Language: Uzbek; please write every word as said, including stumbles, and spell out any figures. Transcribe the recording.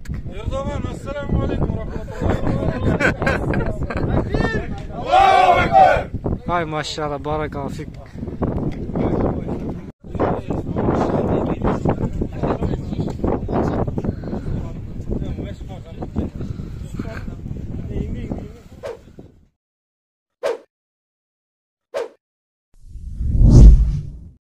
artık. O zaman esselamu aleyküm ve rahmetullahi ve berekatuhu. Hay maşallah, barakallahu fik.